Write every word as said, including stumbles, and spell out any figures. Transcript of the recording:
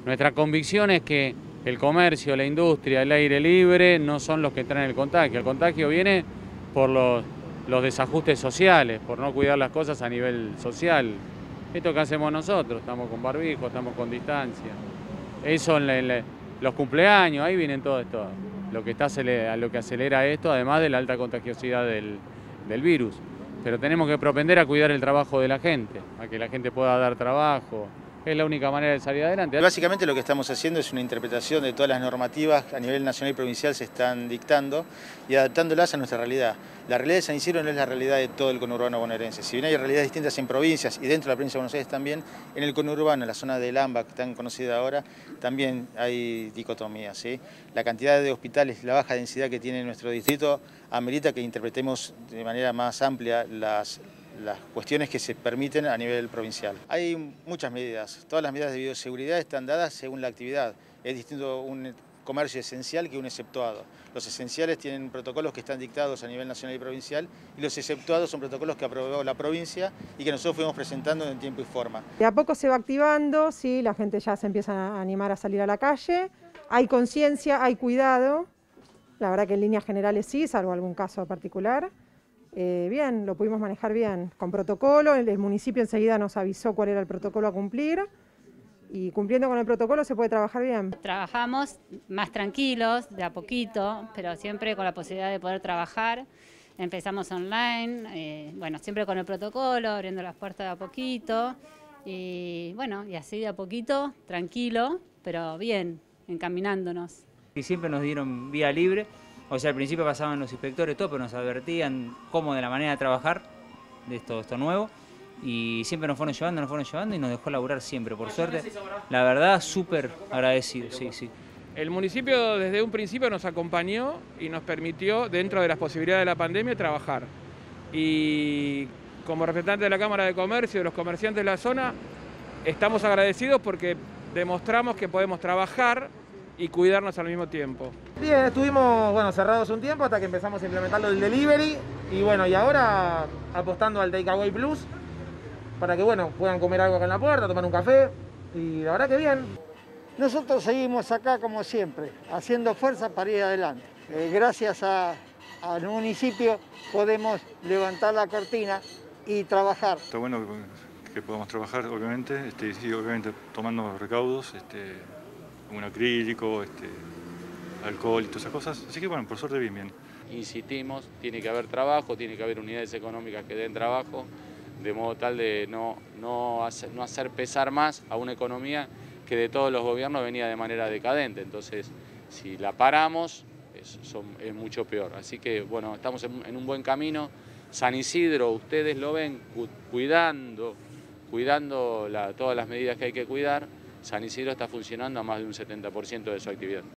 Nuestra convicción es que el comercio, la industria, el aire libre no son los que traen el contagio. El contagio viene por los, los desajustes sociales, por no cuidar las cosas a nivel social. Esto que hacemos nosotros, estamos con barbijo, estamos con distancia. Eso en, la, en la, los cumpleaños, ahí vienen todo esto, lo que, está, lo que acelera esto, además de la alta contagiosidad del, del virus. Pero tenemos que propender a cuidar el trabajo de la gente, a que la gente pueda dar trabajo. Es la única manera de salir adelante. Básicamente lo que estamos haciendo es una interpretación de todas las normativas que a nivel nacional y provincial se están dictando y adaptándolas a nuestra realidad. La realidad de San Isidro no es la realidad de todo el conurbano bonaerense. Si bien hay realidades distintas en provincias y dentro de la provincia de Buenos Aires también, en el conurbano, en la zona del AMBA, tan conocida ahora, también hay dicotomías, ¿sí? La cantidad de hospitales, la baja densidad que tiene nuestro distrito, amerita que interpretemos de manera más amplia las las cuestiones que se permiten a nivel provincial. Hay muchas medidas, todas las medidas de bioseguridad están dadas según la actividad. Es distinto un comercio esencial que un exceptuado. Los esenciales tienen protocolos que están dictados a nivel nacional y provincial y los exceptuados son protocolos que aprobó la provincia y que nosotros fuimos presentando en tiempo y forma. De a poco se va activando, sí, la gente ya se empieza a animar a salir a la calle, hay conciencia, hay cuidado, la verdad que en líneas generales sí, salvo algún caso particular. Eh, bien, lo pudimos manejar bien, con protocolo, el, el municipio enseguida nos avisó cuál era el protocolo a cumplir y cumpliendo con el protocolo se puede trabajar bien. Trabajamos más tranquilos, de a poquito, pero siempre con la posibilidad de poder trabajar. Empezamos online, eh, bueno, siempre con el protocolo, abriendo las puertas de a poquito y bueno, y así de a poquito, tranquilo, pero bien, encaminándonos. Y siempre nos dieron vía libre. O sea, al principio pasaban los inspectores, todo, pero nos advertían cómo de la manera de trabajar de esto, esto nuevo. Y siempre nos fueron llevando, nos fueron llevando y nos dejó laburar siempre, por suerte. La verdad, súper agradecido, sí, sí. El municipio desde un principio nos acompañó y nos permitió, dentro de las posibilidades de la pandemia, trabajar. Y como representante de la Cámara de Comercio y de los comerciantes de la zona, estamos agradecidos porque demostramos que podemos trabajar y cuidarnos al mismo tiempo. Bien, estuvimos bueno, cerrados un tiempo hasta que empezamos a implementar lo del delivery y bueno, y ahora apostando al Takeaway Plus para que bueno, puedan comer algo acá en la puerta, tomar un café y la verdad que bien. Nosotros seguimos acá como siempre, haciendo fuerza para ir adelante. Eh, gracias a, al municipio podemos levantar la cortina y trabajar. Está bueno que, que podamos trabajar, obviamente, este, y obviamente tomando recaudos, este, un acrílico, este, alcohol y todas esas cosas. Así que bueno, por suerte bien, bien. Insistimos, tiene que haber trabajo, tiene que haber unidades económicas que den trabajo, de modo tal de no, no, hacer, no hacer pesar más a una economía que de todos los gobiernos venía de manera decadente. Entonces, si la paramos, es, son, es mucho peor. Así que bueno, estamos en, en un buen camino. San Isidro, ustedes lo ven, cuidando, cuidando la, todas las medidas que hay que cuidar. San Isidro está funcionando a más de un setenta por ciento de su actividad.